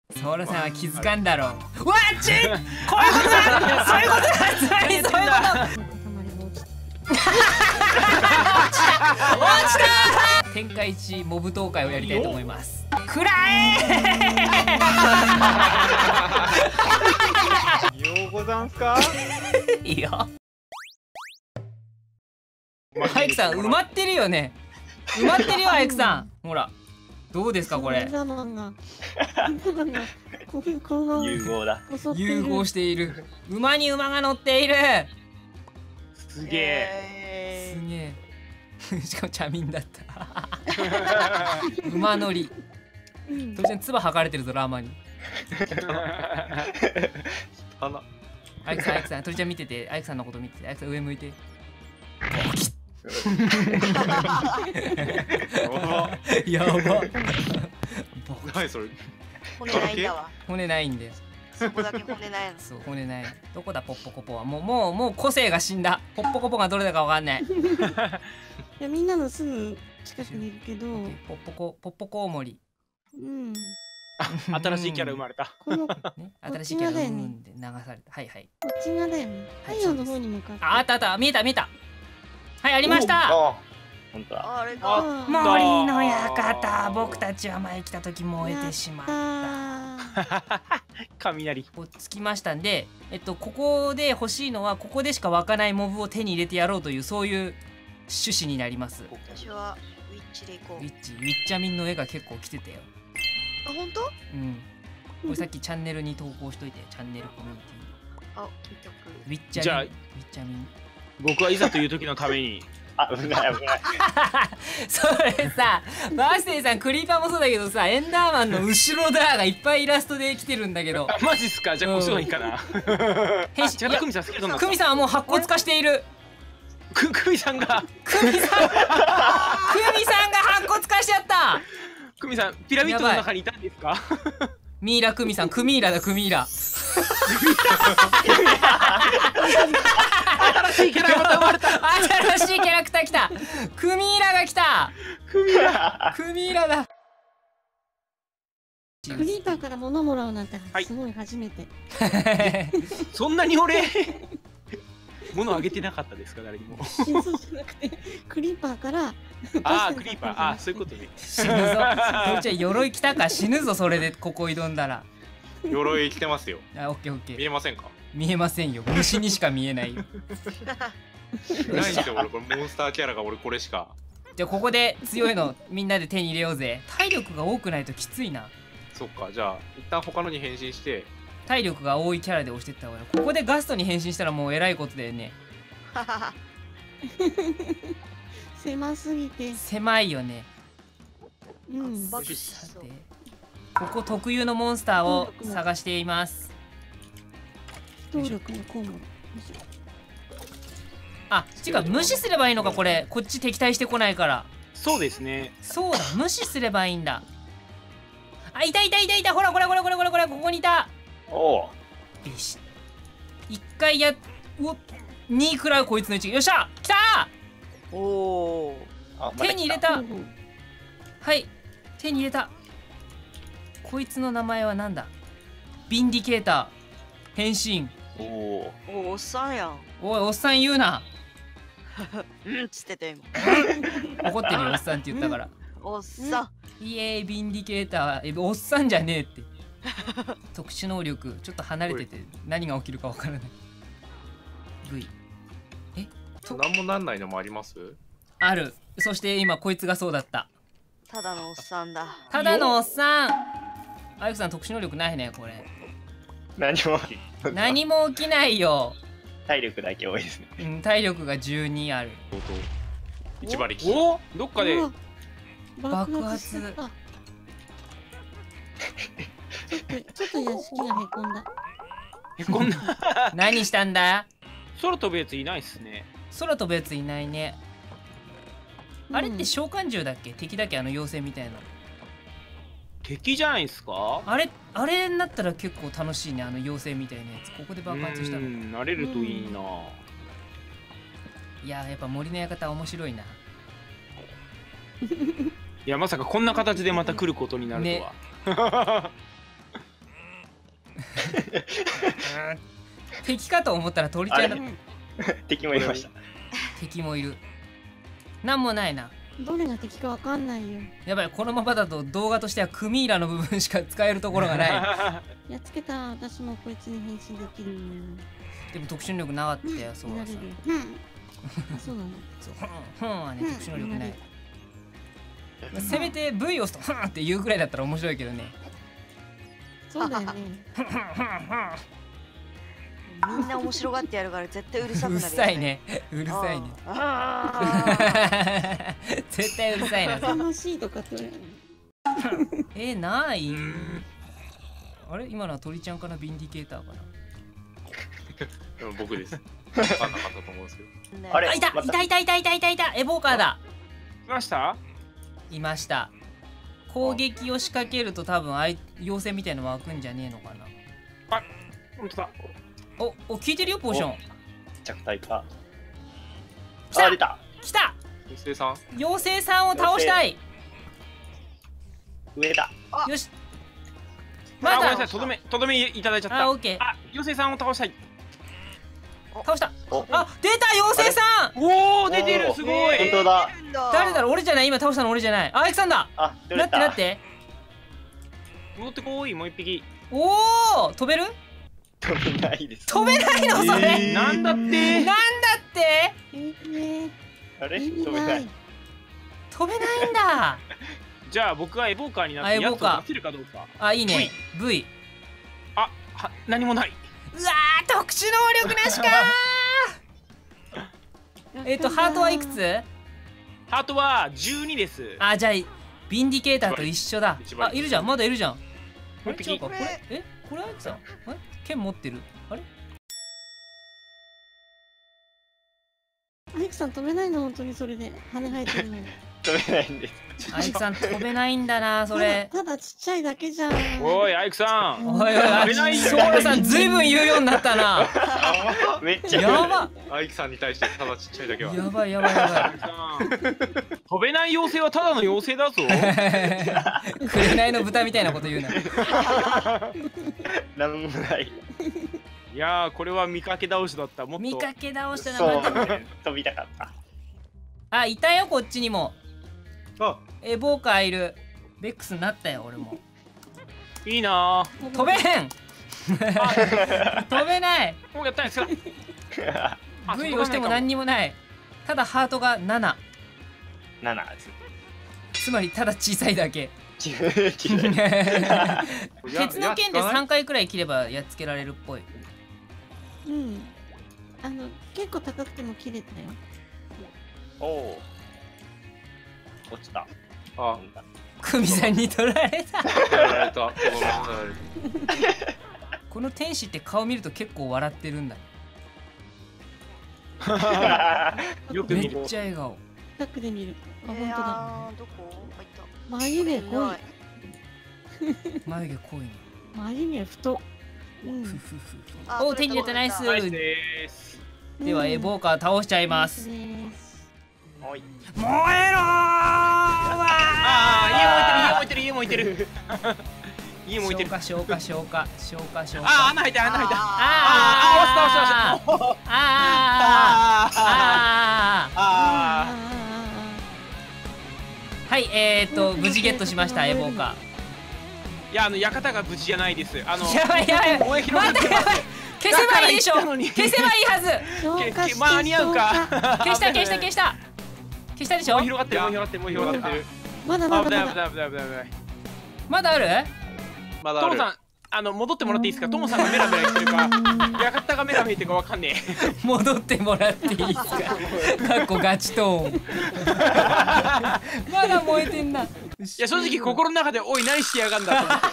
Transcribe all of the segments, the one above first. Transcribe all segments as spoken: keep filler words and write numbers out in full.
ソウルさんは気づかんだろう。うわっちこういうことだそういうことだつまりそういうこと落ちた天下一モブ東海をやりたいと思います。くらえようござんすかいいよ。アイクさん埋まってるよね。埋まってるよアイクさん。ほらどうですかこれ。 融合だ。 融合している。馬に馬が乗っている。 すげえ。 すげえ。しかも茶民だった。馬乗り。当然唾吐かれてるぞラーマに。アイクさんアイクさん鳥ちゃん見てて、アイクさんのこと見てて、アイクさん上向いて。やば。 何それ。 骨ないんだわ。 骨ないんだよ。 そこだけ骨ないの。 そう骨ない。どこだポッポコポは。もうもうもう個性が死んだ。ポッポコポがどれだかわかんない。いやみんなのすぐ近くにいるけど。 ポッポコポッポコウモリ。 うん。 新しいキャラ生まれた。 この新しいキャラ生んで流された。はいはい。 こっち側だよね。太陽の方に向かって。 ああったあった見えた見えた。はいありました。 本当だ。 あれか。 森の館、僕たちは前来た時燃えてしまった。 雷。 つきましたんで、えっとここで欲しいのはここでしか湧かないモブを手に入れてやろうというそういう趣旨になります。 私はウィッチで行こう。 ウィッチ、ウィッチャミンの絵が結構来てたよ。 あ本当？ うん。これさっきチャンネルに投稿しといて、チャンネルコミュニティ。あ、結局。 ウィッチャミン。じゃあウィッチャミン。 僕はいざという時のために。 あ、危ない危ない。 それさ、バースデーさんクリーパーもそうだけどさ、エンダーマンの後ろだがいっぱいイラストで来てるんだけど。 マジっすか。じゃあこっちがいいかな。 変身。 違う、クミさん好きだな。 クミさんはもう白骨化している。 ククミさんが。 クミさん。クミさんが白骨化しちゃった。 クミさんピラミッドの中にいたんですか。 ミイラクミさん、クミイラだクミイラ。新しいキャラが生まれた。 新しいキャラクター来た。クミイラが来た。 クミイラ。 クミイラだ。 クリーパーから物もらうなんてすごい初めて。 そんなに俺物あげてなかったですか誰にも。 そうじゃなくてクリーパーから。 ああクリーパー、ああそういうことね。 死ぬぞ。どっちは鎧着たか死ぬぞそれでここ挑んだら。 鎧着てますよ。 あオッケーオッケー。 見えませんか。 見えませんよ。虫にしか見えないよ。 ないんですよ俺これモンスターキャラが俺これしか。 じゃあここで強いのみんなで手に入れようぜ。体力が多くないときついな。 そっかじゃあ一旦他のに変身して。 体力が多いキャラで押してった方がいい。ここでガストに変身したらもうえらいことだよね。 狭すぎて狭いよね。 うん。 さてここ特有のモンスターを探しています。 動力のコウモリ。 あ、違う無視すればいいのかこれ。こっち敵対してこないから。 そうですね。 そうだ無視すればいいんだ。あいたいたいたいた。ほらこれこれこれこれこれここにいた。 おお。 よし。一回やうおに食らうこいつの一撃。よっしゃ来たー。 おお。 手に入れた。はい手に入れた。こいつの名前はなんだ。ビンディケーター変身。 おお。 おおっさんやん。 おいおっさん言うな。 うんっつってた今。 怒ってるよおっさんって言ったから。 おっさん。イエーイビンディケーター。えおっさんじゃねえって。特殊能力ちょっと離れてて何が起きるかわからない。V。え？ 何もなんないのもあります？ ある。そして今こいつがそうだった。 ただのおっさんだ。 ただのおっさん。アイクさん特殊能力ないねこれ。 何も何も起きないよ。 体力だけ多いですね。 うん、体力がじゅうにある。 一馬力。おどっかで爆発。 ちょっとちょっと屋敷がへこんだ。 へこんだ。 何したんだ。 空飛ぶやついないっすね。 空飛ぶやついないね。あれって召喚獣だっけ。敵だっけあの妖精みたいな。 敵じゃないですか。 あれあれになったら結構楽しいね。あの妖精みたいなやつここで爆発したの。 慣れるといいな。 いややっぱ森の館面白いな。 いやまさかこんな形でまた来ることになるとは。ね敵かと思ったら鳥ちゃんだ。 敵もいました。 敵もいる。なんもないな。 どれが敵かわかんないよ。 やばい、このままだと動画としてはクミイラの部分しか使えるところがない。 やっつけた。私もこいつに変身できる。 でも特殊能力なかったよ、そうはさ。 なれる。うん。あ、そうなの。 そう、ふん、ふんはね、 うん特殊能力ない。 うんせめて ブイ 押すとふんって言うくらいだったら面白いけどね。 そうだよね。 ふんふんふんふん。 みんな面白がってやるから絶対うるさくうるなるよさいね。うるさいね。 あ絶対うるさいな。 楽しいとかって。 え、ないあれ今のは鳥ちゃんかな、ビンディケーターかな。 僕です。分かんなかったと思うんですけど。 ーねあれあ、いたいたいたいたいたいたいたエボーカーだ。 来ました？ いました。攻撃を仕掛けると多分あい妖精みたいの湧くんじゃねえのかな。 本当だ。 お、お、効いてるよ、ポーション。 着体か。 来たあ、出た。 来た妖精さん。 妖精さんを倒したい。 上だ。 よし。 あ、 まだごめんなさい。とどめ、とどめいただいちゃっあ、 た。 オッケー。 あ、妖精さんを倒したい。 倒した。 お、 あ、出た妖精さんおお、出てる、すごい。 本当だ。 誰だろう、俺じゃない、今倒したの俺じゃない。あ、アイクさんだ。 あ、出なってなって。 戻ってこい、もう一匹。 おお、飛べる？ 飛べないです。 飛べないのそれ。 なんだって。 なんだってええね。 あれ意味飛べなないい。。 飛べないんだ。 じゃあ僕はエボーカーになっあてエボーカーやつを出せるかどうか。 あ、いいね。V。 あ、は、何もない。 うわー、特殊能力なしかー。えっと、ハートはいくつ？ ハートはじゅうにです。 あ、じゃあ、ビンディケーターと一緒だ一。番あ、いるじゃん、まだいるじゃん。あれもう一匹違うか、これ、え、これアイクさん？あれ剣持ってる。あれアイクさん飛べないの本当にそれで羽生えてるのに。 飛べないんです。 アイクさん飛べないんだな、それ。 ただただちっちゃいだけじゃん。 おい、アイクさん。 おいおい、あ飛べないんだソーラさんずいぶん言うようになったな。 めっちゃやばアイキさんに対してただちっちゃいだけは。 やばいやばいやばアイクさん飛べない妖精はただの妖精だぞ。 い。紅の豚みたいなこと言うな。 なんもない。 いやー、これは見かけ倒しだった。もっと。 見かけ倒したな、 そうまた。、 飛びたかった。 あ、いたよ、こっちにも。 あ、 エボーカーいる。ベックスになったよ、俺も。 いいなー。 飛べへん飛べない。 もうやったんですか。あ V 押しても何にもない。ただハートがなな。 ななです。 つまりただ小さいだけ。 違う違う。 鉄の剣でさんかいくらい切ればやっつけられるっぽい。 うん。あの結構高くても切れたよ。 おお。落ちた。 あ、 クミさんに取られた。 やられた。子供に取られる。 この天使って顔見ると結構笑ってるんだ。めっよく見る。 ちゃ笑顔。 近くで見る。あ、 えー、 本当だ。 あーどこ？あ、いた。 眉毛濃いない。 眉毛濃いね。 眉毛太。うん。 ふふふふ。 あお、手に入れたナイス。 ナイスでーす。 ではエボーカー倒しちゃいます。 です。 おい。 燃えろーわああ、家燃えてる、家燃えてる、家燃えてる。家燃えてる。 消火消火消火消火消火。 ああ、穴開いた、穴開いた。 あああ、押した、押した、押した。 あああああはい、えーっと無事ゲットしましたエボーカあ。いや、あの館が無事じゃないです。あの。 ー。やばいやばい。 燃え広がってますまたやばい。消せばいいでしょ。 だから言ったのに消せばいいはず。 消化して間に合うか。 消した消した消した。消したでしょもう。広がってる、もう広がってる、もう広がってる。 まだま危ない、 だまだ。 危ない、危ない、危ない。 まだある？ まだある。 トモさん、あの戻ってもらっていいですか。トモさんがメラメラ言ってるか、館がメラメラ言ってるかわかんねえ。 戻ってもらっていいですか。かっこガチトーン。まだ燃えてんな。 いや、正直心の中で、おい、何してやがんだと思って。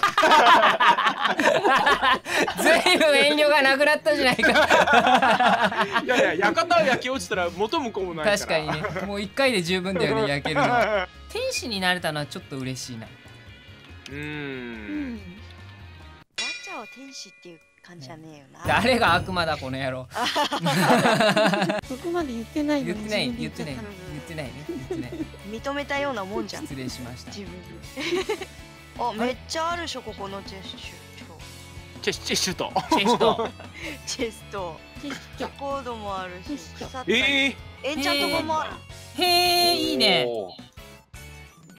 ずいぶん遠慮がなくなったじゃないか。 いやいや、館は焼け落ちたら元も子もないから。 確かにね。もう一回で十分だよね、焼けるのは。天使になれたのはちょっと嬉しいな。 うー。 うんん。 ワンちゃんは天使っていう感じじゃねえよな。 誰が悪魔だこの野郎。 そこまで言ってないのに言ってない自分言ってないで言っちゃった言ってないね言ってない。 認めたようなもんじゃん。 失礼しました。 自分で。あ、めっちゃあるでしょここのジェスチャー。 チェスチェスト。 チェスト。 チェストチェスチョコードもあるしチェスチョ腐ったりええエンチャント語もあるへえ、いいね。 おー